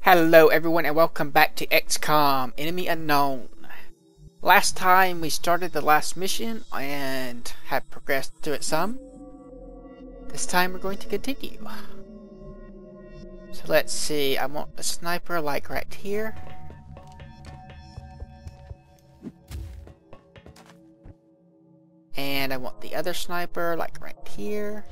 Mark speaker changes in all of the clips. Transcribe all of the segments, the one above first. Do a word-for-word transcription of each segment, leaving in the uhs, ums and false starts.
Speaker 1: Hello everyone and welcome back to X COM Enemy Unknown. Last time we started the last mission and have progressed through it some. This time we're going to continue. So let's see, I want a sniper like right here. And I want the other sniper like right here.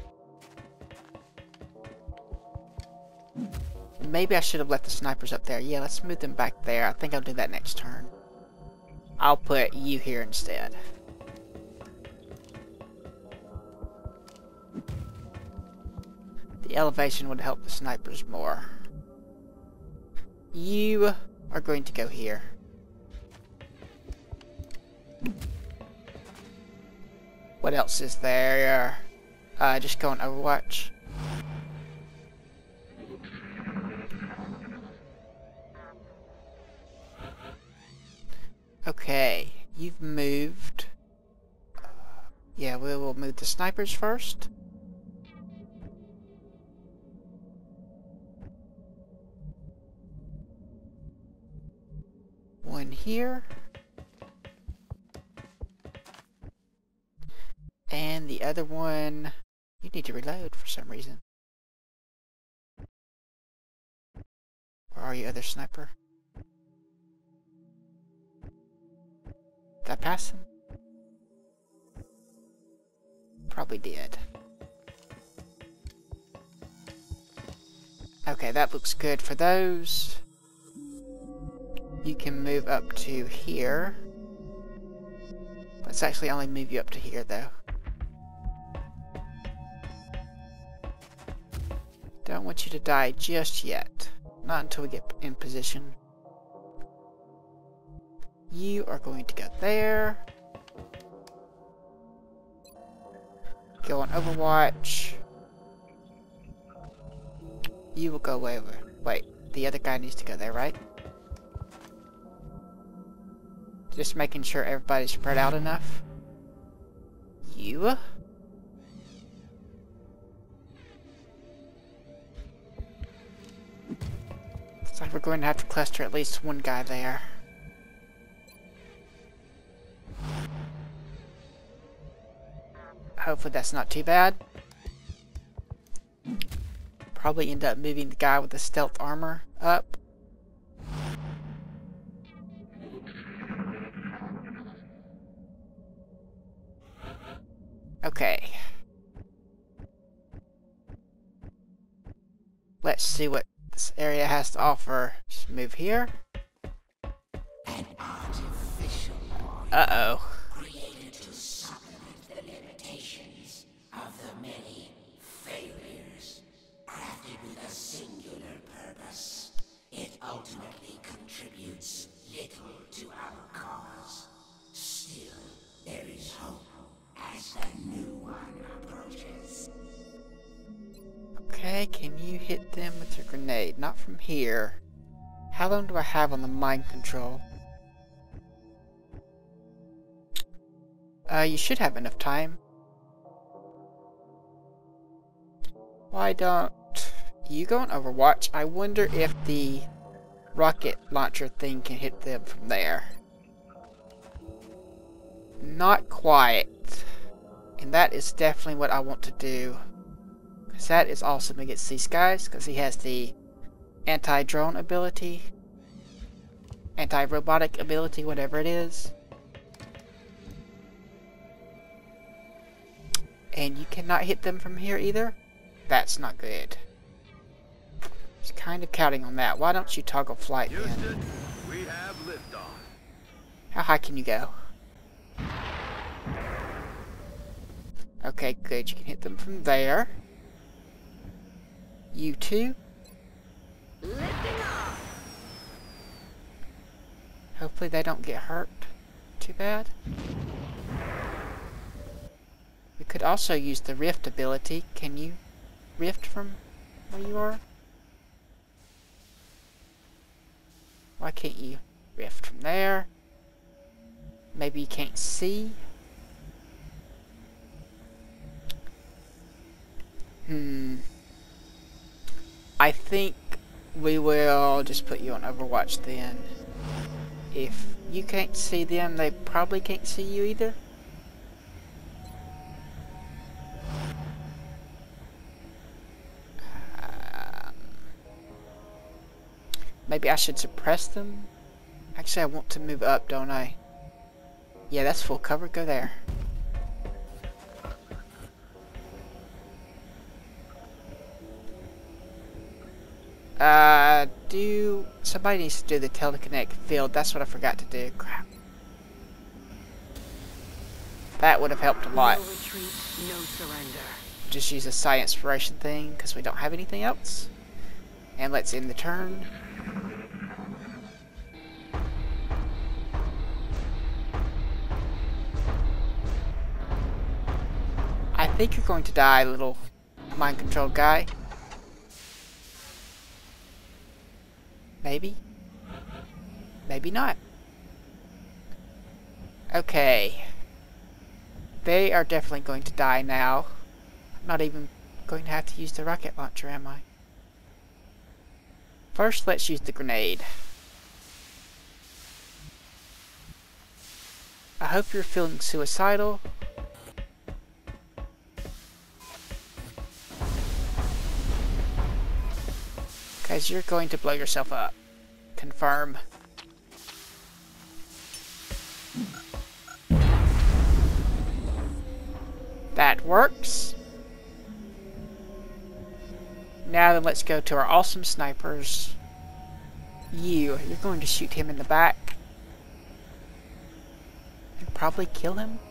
Speaker 1: Maybe I should have left the snipers up there. Yeah, let's move them back there. I think I'll do that next turn. I'll put you here instead. The elevation would help the snipers more. You are going to go here. What else is there? Uh, just go on Overwatch. Okay, you've moved. Uh, yeah, we will move the snipers first. One here. And the other one, you need to reload for some reason. Where are you, other sniper? Did I pass him? Probably did. Okay, that looks good for those. You can move up to here. Let's actually only move you up to here, though. Don't want you to die just yet. Not until we get in position. You are going to go there. Go on Overwatch. You will go over. Wait, the other guy needs to go there, right? Just making sure everybody's spread out enough. You. Looks like we're going to have to cluster at least one guy there. Hopefully that's not too bad. Probably end up moving the guy with the stealth armor up. Okay. Let's see what this area has to offer. Just move here.
Speaker 2: An artificial
Speaker 1: Uh-oh.
Speaker 2: created to supplement the limitations of the many failures, crafted with a singular purpose. It ultimately contributes little to our cause. Still, there is hope as the new one approaches.
Speaker 1: Okay, can you hit them with your grenade? Not from here. How long do I have on the mind control? Uh, you should have enough time. Why don't you go on Overwatch? I wonder if the rocket launcher thing can hit them from there. Not quite. And that is definitely what I want to do. Because that is awesome against these guys. Because he has the anti-drone ability. Anti-robotic ability, whatever it is. And you cannot hit them from here either? That's not good. Just kind of counting on that. Why don't you toggle flight then?
Speaker 3: Houston, we have liftoff.
Speaker 1: How high can you go? Okay, good. You can hit them from there. You too.
Speaker 2: Lifting off!
Speaker 1: Hopefully they don't get hurt too bad. We could also use the rift ability. Can you rift from where you are? Why can't you rift from there? Maybe you can't see? Hmm. I think we will just put you on Overwatch then. If you can't see them, they probably can't see you either. Um, maybe I should suppress them. Actually, I want to move up, don't I? Yeah, that's full cover. Go there. Uh, do... Somebody needs to do the telekinetic field. That's what I forgot to do. Crap. That would have helped a lot.
Speaker 4: No retreat, no surrender.
Speaker 1: Just use a science inspiration thing, because we don't have anything else. And let's end the turn. I think you're going to die, little mind-controlled guy. Maybe. Maybe not. Okay. They are definitely going to die now. I'm not even going to have to use the rocket launcher, am I? First, let's use the grenade. I hope you're feeling suicidal. Because you're going to blow yourself up. Confirm. That works. Now then, let's go to our awesome snipers. You, you're going to shoot him in the back. And probably kill him?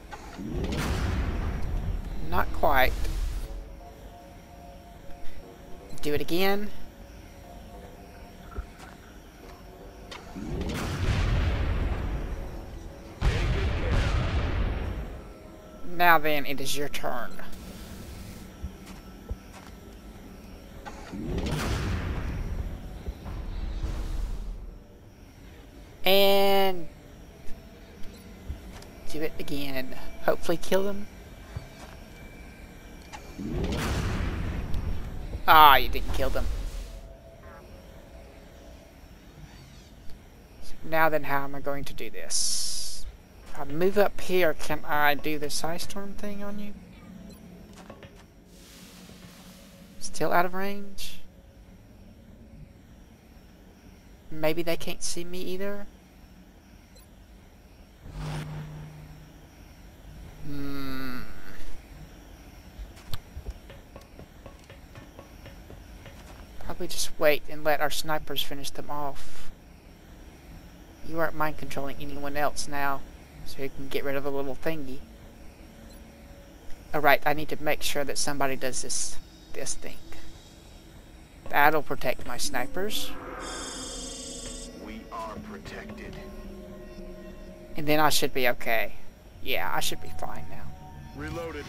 Speaker 1: Not quite. Do it again. Now then, it is your turn. And do it again. Hopefully kill them. Ah, you didn't kill them. So now then, how am I going to do this? If I move up here, can I do this ice storm thing on you? Still out of range? Maybe they can't see me either? Hmm. Probably just wait and let our snipers finish them off. You aren't mind controlling anyone else now, so you can get rid of the little thingy. Alright, I need to make sure that somebody does this this thing. That'll protect my snipers.
Speaker 3: We are protected.
Speaker 1: And then I should be okay. Yeah, I should be fine now.
Speaker 3: Reloaded.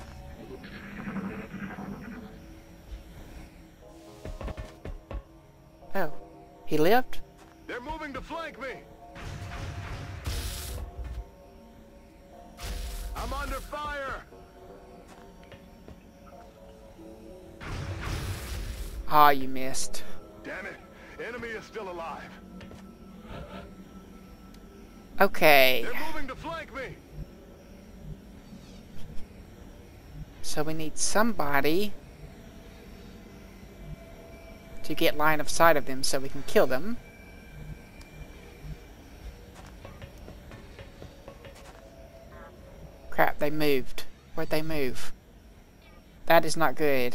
Speaker 1: Oh, he lived?
Speaker 3: They're moving to flank me. I'm under fire.
Speaker 1: Ah, you missed.
Speaker 3: Damn it. Enemy is still alive.
Speaker 1: Okay.
Speaker 3: They're moving to flank me.
Speaker 1: So we need somebody to get line of sight of them so we can kill them. Crap, they moved. Where'd they move? That is not good.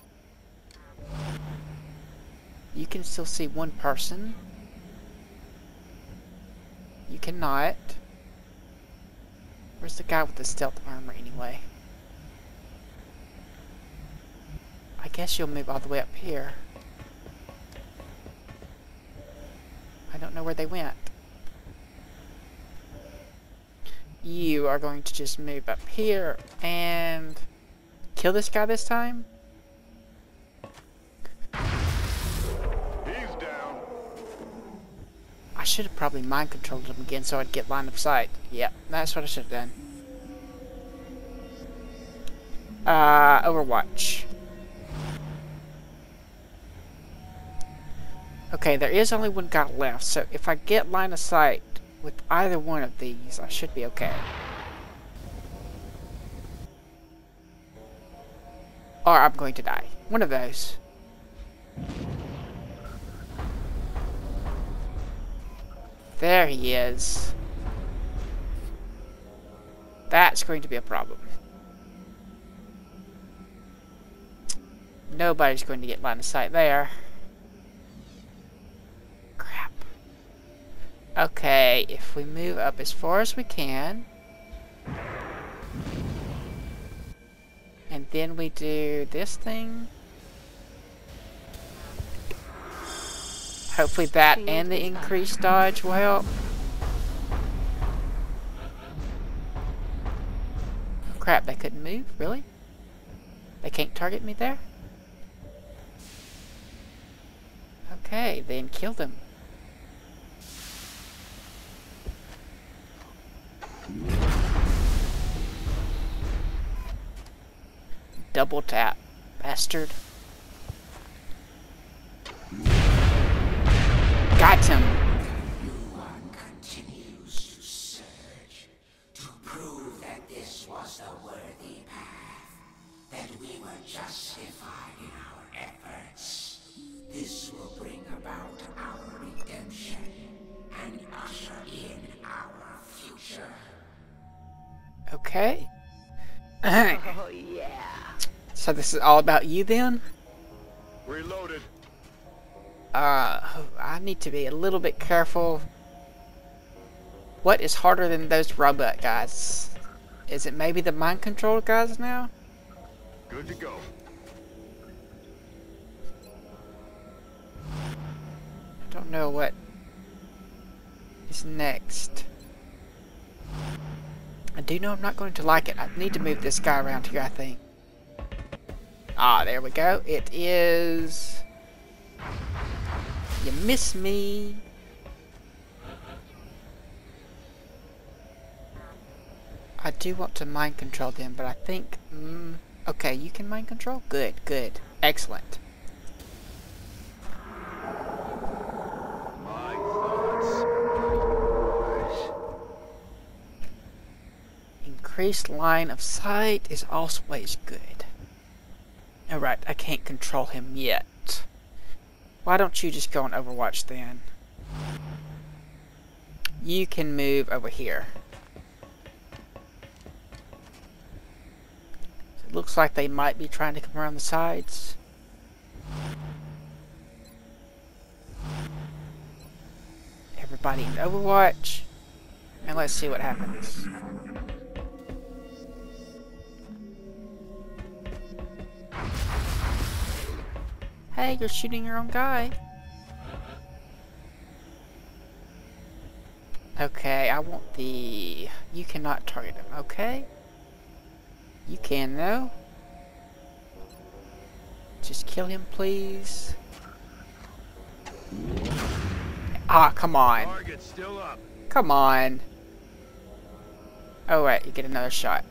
Speaker 1: You can still see one person. You cannot. Where's the guy with the stealth armor anyway? I guess you'll move all the way up here. I don't know where they went. You are going to just move up here and kill this guy this time?
Speaker 3: He's down.
Speaker 1: I should have probably mind controlled him again so I'd get line of sight. Yep, that's what I should have done. Uh, Overwatch. Okay, there is only one guy left, so if I get line of sight with either one of these, I should be okay. Or I'm going to die. One of those. There he is. That's going to be a problem. Nobody's going to get line of sight there. Crap. Okay, if we move up as far as we can. And then we do this thing. Hopefully that and the increased dodge will help. Crap, they couldn't move? Really? They can't target me there? Okay, then kill them. Double tap, bastard. Got him.
Speaker 2: Yuan continues to surge to prove that this was the worthy path, that we were justified in our efforts. This will bring about our redemption and usher in our future.
Speaker 1: Okay.
Speaker 4: Oh, yeah.
Speaker 1: So this is all about you then?
Speaker 3: Reloaded.
Speaker 1: Uh, I need to be a little bit careful. What is harder than those robot guys? Is it maybe the mind control guys now?
Speaker 3: Good to go.
Speaker 1: I don't know what is next. I do know I'm not going to like it. I need to move this guy around here, I think. Ah, there we go. It is... You miss me. I do want to mind control them, but I think... Mm, okay, you can mind control? Good, good. Excellent.
Speaker 3: My thoughts.
Speaker 1: Increased line of sight is always good. Alright, I can't control him yet. Why don't you just go on Overwatch then? You can move over here. It looks like they might be trying to come around the sides. Everybody in Overwatch. And let's see what happens. Hey, you're shooting your own guy. Okay, I want the... You cannot target him, okay? You can, though. Just kill him, please. Ah, come on.
Speaker 3: Target still up.
Speaker 1: Come on. Oh, wait, you get another shot.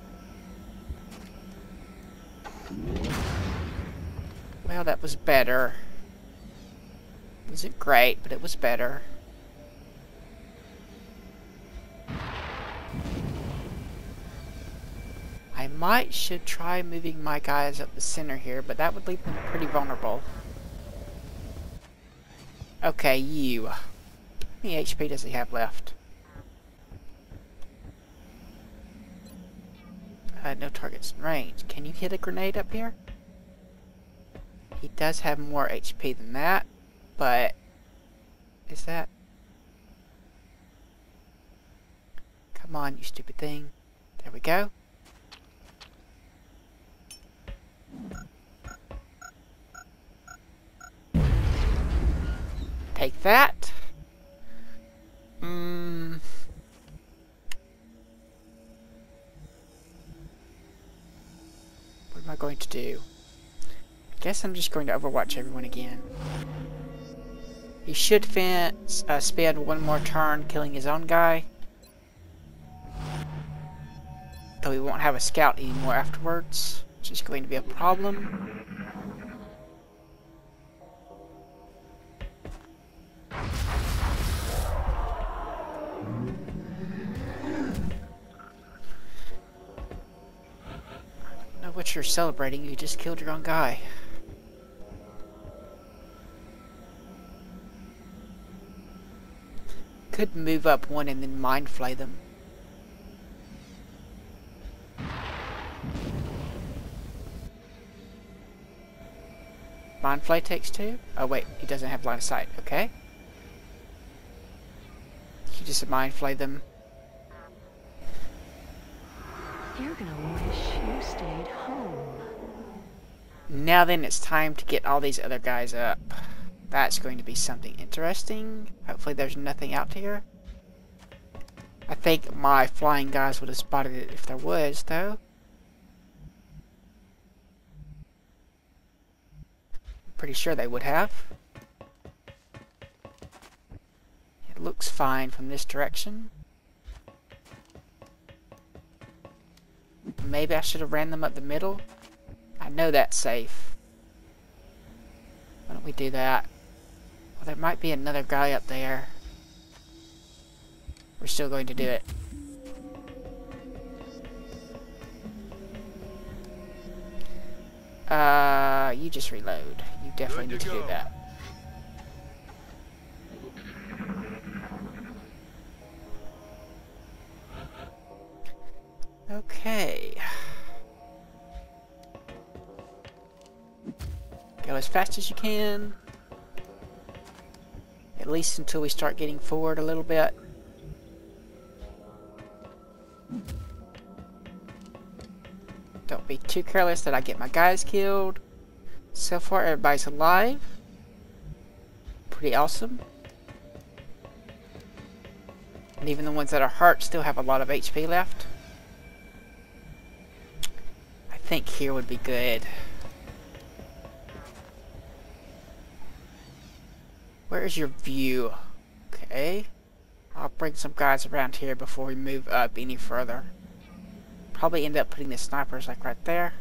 Speaker 1: Well, that was better. It wasn't great, but it was better. I might should try moving my guys up the center here, but that would leave them pretty vulnerable. Okay, you. How many H P does he have left? Uh, no targets in range. Can you hit a grenade up here? He does have more H P than that, but is that... Come on, you stupid thing. There we go. Take that. Mm. What am I going to do? I guess I'm just going to Overwatch everyone again. He should fence, uh, spend one more turn killing his own guy. Though he won't have a scout anymore afterwards, which is going to be a problem. what you're celebrating. You just killed your own guy. Could move up one and then mind flay them. Mind flay takes two? Oh wait, he doesn't have line of sight. Okay. You just mind flay them.
Speaker 4: You're gonna wish you stayed home.
Speaker 1: Now then, it's time to get all these other guys up. That's going to be something interesting. Hopefully there's nothing out here. I think my flying guys would have spotted it if there was, though. I'm pretty sure they would have. It looks fine from this direction. Maybe I should have ran them up the middle. I know that's safe. Why don't we do that? Well, there might be another guy up there. We're still going to do it. Uh, you just reload. You definitely need to do that. Okay. Go as fast as you can. At least until we start getting forward a little bit. Don't be too careless that I get my guys killed. So far everybody's alive. Pretty awesome. And even the ones that are hurt still have a lot of H P left. I think here would be good. Where is your view? Okay. I'll bring some guys around here before we move up any further. Probably end up putting the snipers like right there.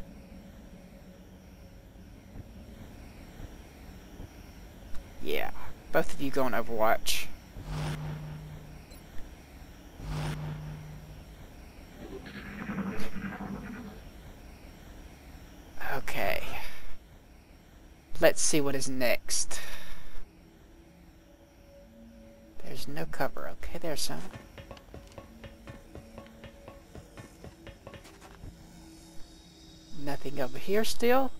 Speaker 1: Yeah. Both of you go on Overwatch. Okay. Let's see what is next. There's no cover. Okay, there's some. Nothing over here still.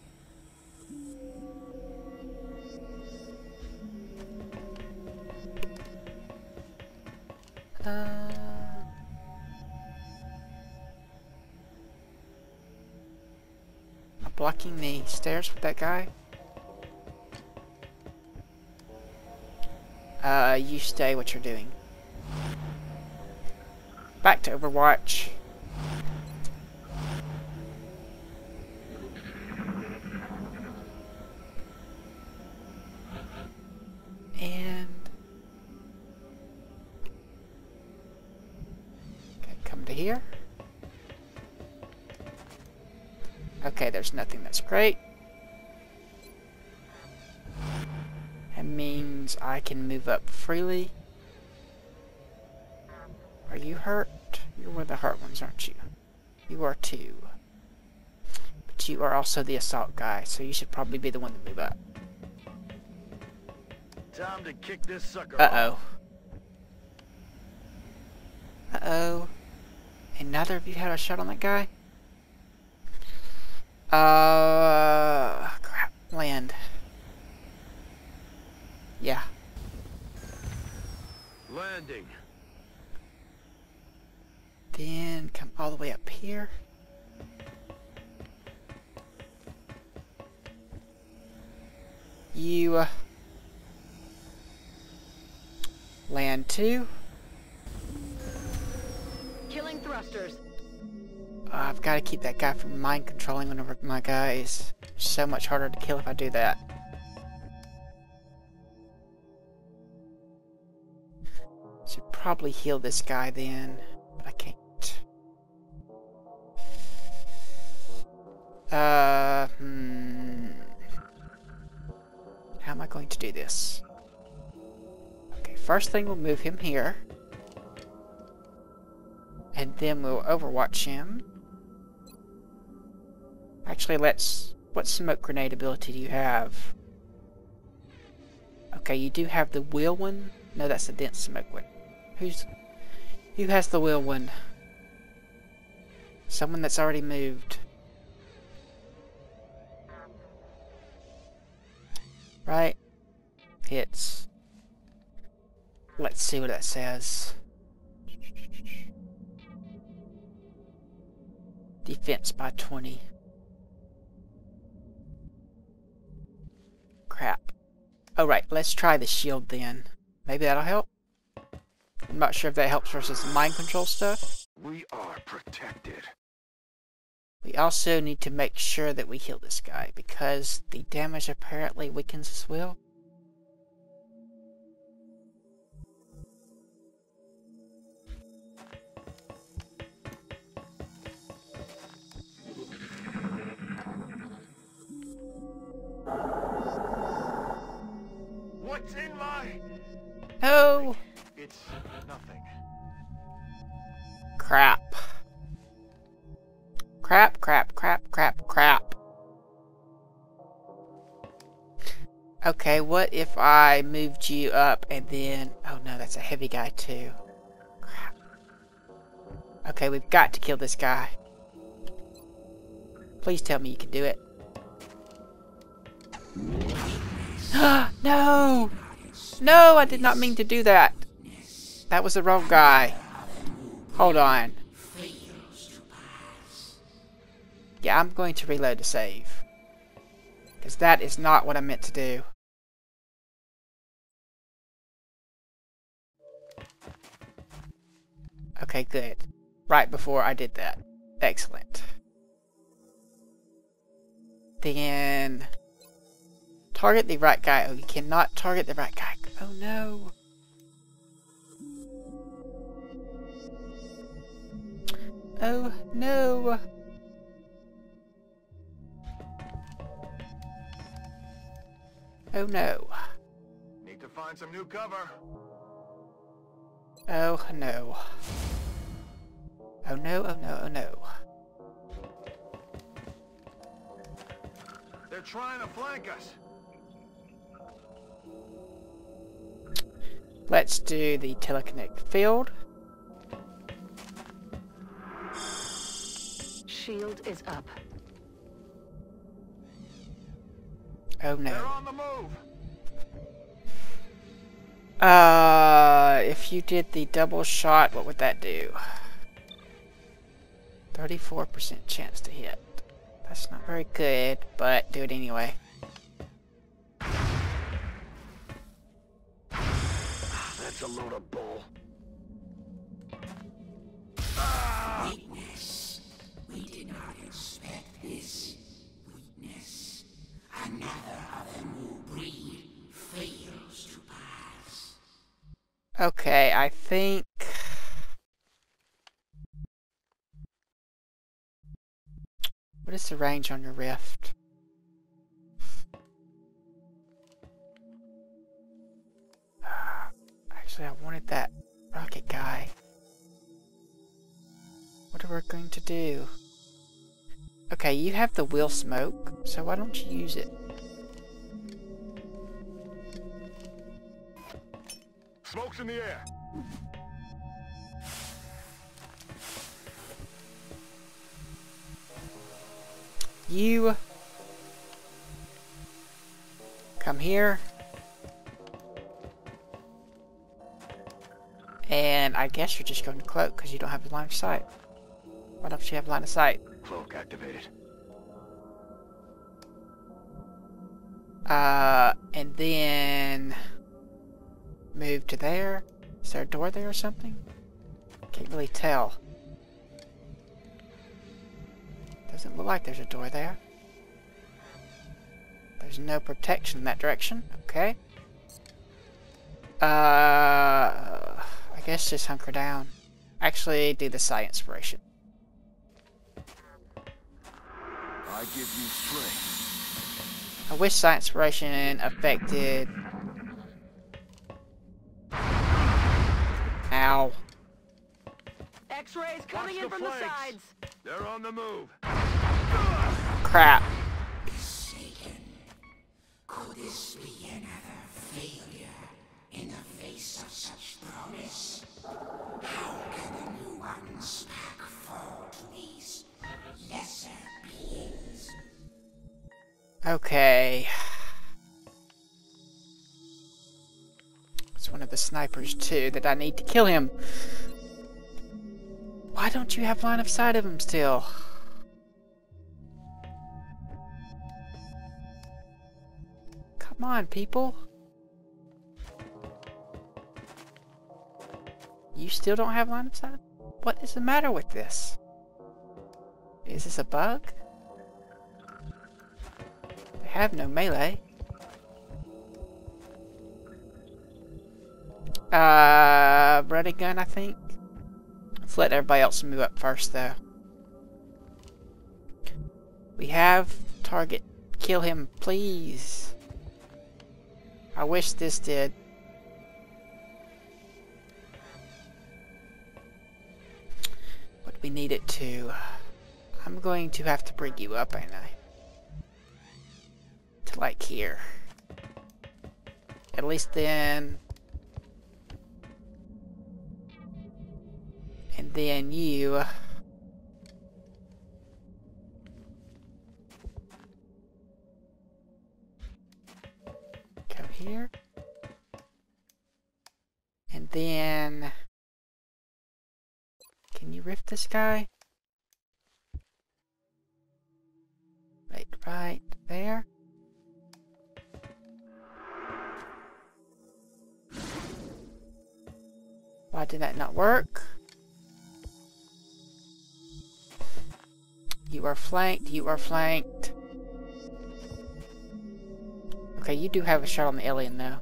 Speaker 1: Uh, I'm blocking the stairs with that guy. Uh, you stay what you're doing. Back to Overwatch. And... okay, come to here. Okay, there's nothing. That's great. That means I can move up freely. Are you hurt? You're one of the hurt ones, aren't you? You are too. But you are also the assault guy, so you should probably be the one to move up.
Speaker 3: Time to kick this sucker
Speaker 1: Uh-oh. Uh-oh. And neither of you had a shot on that guy? Uh... crap. Land. Yeah.
Speaker 3: Landing.
Speaker 1: Then come all the way up here. You uh, land two.
Speaker 4: Killing thrusters.
Speaker 1: Uh, I've got to keep that guy from mind controlling whenever my guy is so much harder to kill if I do that. Should probably heal this guy then, but I can't. Uh, hmm. How am I going to do this? Okay, first thing we'll move him here. And then we'll overwatch him. Actually, let's... What smoke grenade ability do you have? Okay, you do have the wheel one. No, that's the dense smoke one. Who's... Who has the wheel one? Someone that's already moved. Right? Hits. Let's see what that says. Defense by twenty. Crap. Alright, let's try the shield then. Maybe that'll help? I'm not sure if that helps versus mind control stuff.
Speaker 3: We are protected.
Speaker 1: We also need to make sure that we heal this guy, because the damage apparently weakens his will.
Speaker 3: What's in my...
Speaker 1: No!
Speaker 3: It's nothing.
Speaker 1: Crap. Crap, crap, crap, crap, crap. Okay, what if I moved you up and then... Oh no, that's a heavy guy too. Crap. Okay, we've got to kill this guy. Please tell me you can do it. No! No, I did not mean to do that. That was the wrong guy. Hold on. Yeah, I'm going to reload to save. Because that is not what I meant to do. Okay, good. Right before I did that. Excellent. Then... Target the right guy. Oh, you cannot target the right guy. Oh no. Oh no. Oh no.
Speaker 3: Need to find some new cover.
Speaker 1: Oh no. Oh no, oh no, oh no.
Speaker 3: They're trying to flank us.
Speaker 1: Let's do the telekinetic field.
Speaker 4: Shield is up.
Speaker 1: Oh
Speaker 3: They're
Speaker 1: no.
Speaker 3: on the move.
Speaker 1: Uh, if you did the double shot, what would that do? thirty-four percent chance to hit. That's not very good, but do it anyway.
Speaker 3: That's a load of bull.
Speaker 2: Weakness. We did not expect this. Weakness. Another of the new breed fails to pass.
Speaker 1: Okay, I think... What is the range on your rift? Actually, I wanted that rocket guy. What are we going to do? Okay, you have the wheel smoke, so why don't you use it?
Speaker 3: Smoke's in the air.
Speaker 1: You come here. And I guess you're just going to cloak because you don't have a line of sight. Why don't you have line of sight?
Speaker 3: Cloak activated.
Speaker 1: Uh, and then move to there. Is there a door there or something? Can't really tell. Doesn't look like there's a door there. There's no protection in that direction. Okay. Uh, I guess just hunker down. Actually, do the psi inspiration.
Speaker 3: I give you strength.
Speaker 1: I wish psi inspiration affected. Ow.
Speaker 4: X-rays coming
Speaker 3: Watch
Speaker 4: in
Speaker 3: the
Speaker 4: from the
Speaker 3: flanks.
Speaker 4: sides.
Speaker 3: They're on the move.
Speaker 1: crap.
Speaker 2: Mistaken. Could this be another failure in the face of such promise? How can the new ones pack fall to these lesser beings?
Speaker 1: Okay. It's one of the snipers too that I need to kill him. Why don't you have line of sight of him still? Come on, people. You still don't have line of sight? What is the matter with this? Is this a bug? They have no melee. Uh, running gun, I think. Let's let everybody else move up first, though. We have target. Kill him, please. I wish this did. What do we need it to? I'm going to have to bring you up, ain't I? To like here. At least then. And then you. Go here. And then. Can you rift this guy? Right, right there. Why did that not work? You are flanked, you are flanked. Okay, you do have a shot on the alien though.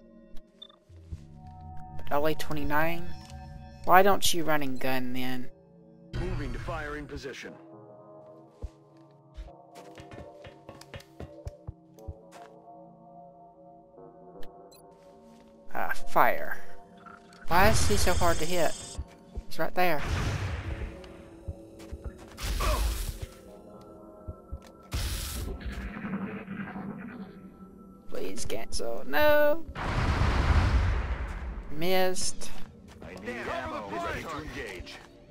Speaker 1: But L A twenty-nine? Why don't you run and gun then?
Speaker 3: Moving to firing position.
Speaker 1: Ah, uh, fire. Why is he so hard to hit? He's right there. Please cancel. No. Missed.
Speaker 3: I need ammo ready to engage.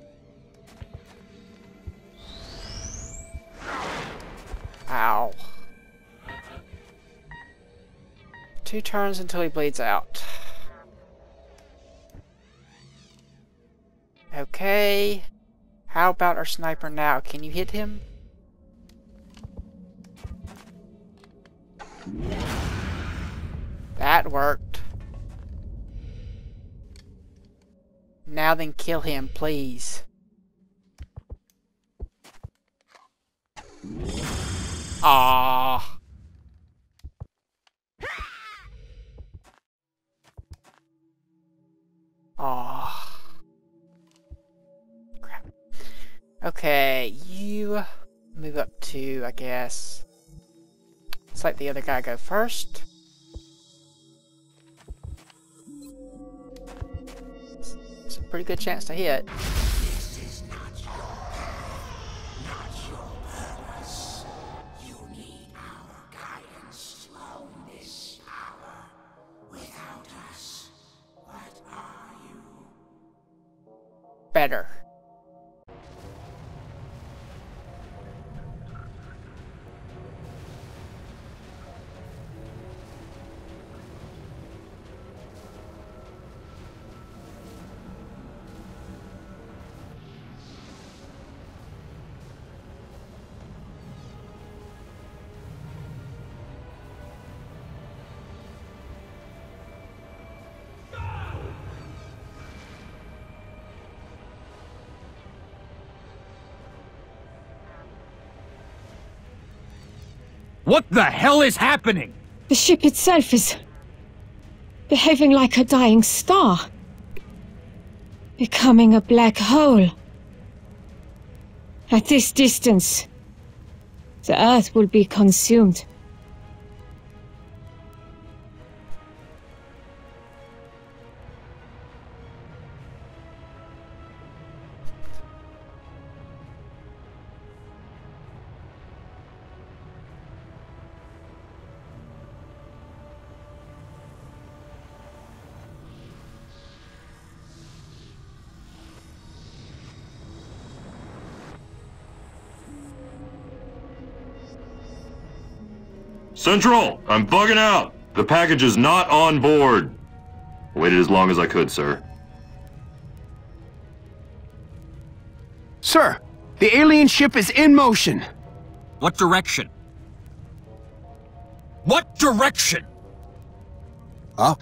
Speaker 1: Ow. Two turns until he bleeds out. Okay. How about our sniper now? Can you hit him? That worked. Now then kill him, please. Ah. Ah. Crap. Okay, you move up to, I guess. Let's let the other guy go first. It's a pretty good chance to hit.
Speaker 2: This is not your path, not your purpose. You need our guidance to own this power. Without us, what are you?
Speaker 1: Better.
Speaker 5: What the hell is happening?
Speaker 6: The ship itself is behaving like a dying star. Becoming a black hole. At this distance, the Earth will be consumed.
Speaker 5: Central, I'm bugging out. The package is not on board. Waited as long as I could, sir.
Speaker 7: Sir, the alien ship is in motion.
Speaker 8: What direction? What direction?
Speaker 7: Up.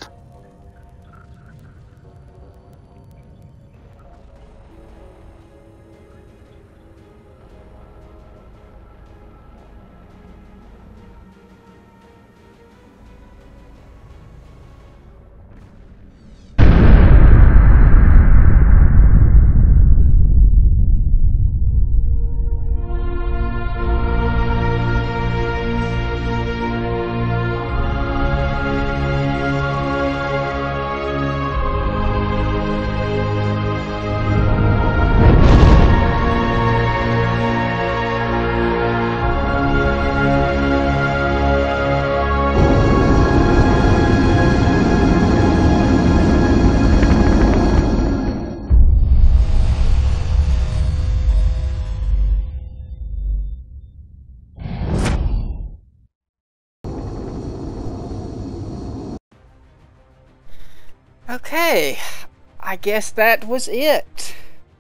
Speaker 1: Okay, I guess that was it.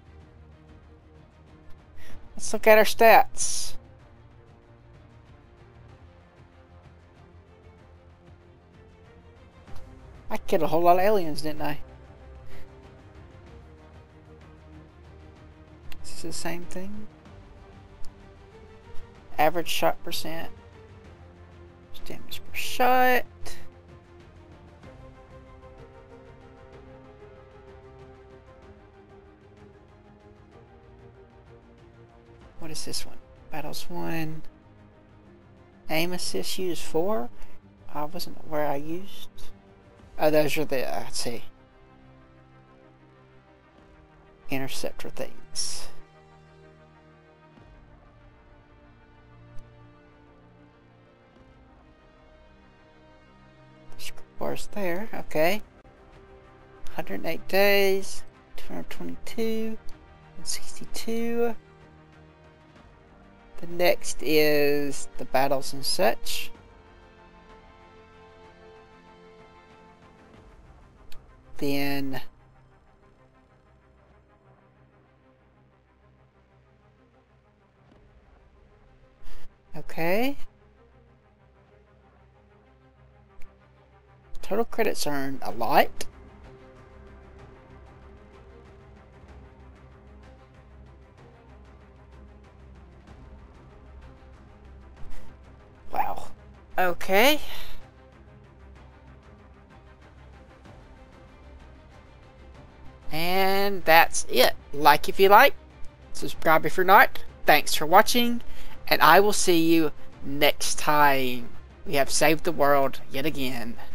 Speaker 1: Let's look at our stats. I killed a whole lot of aliens, didn't I? Is this the same thing? Average shot percent. Damage per shot. What is this one? Battles one. Aim assist used four. I wasn't aware I used. Oh, those are the. Uh, let's see. Interceptor things. Scores there. Okay. one hundred eight days. two hundred twenty-two. And sixty-two. The next is the battles and such. Then okay. Total credits earned a lot. Wow. Okay. And that's it. Like if you like, subscribe if you're not. Thanks for watching, and I will see you next time. We have saved the world yet again.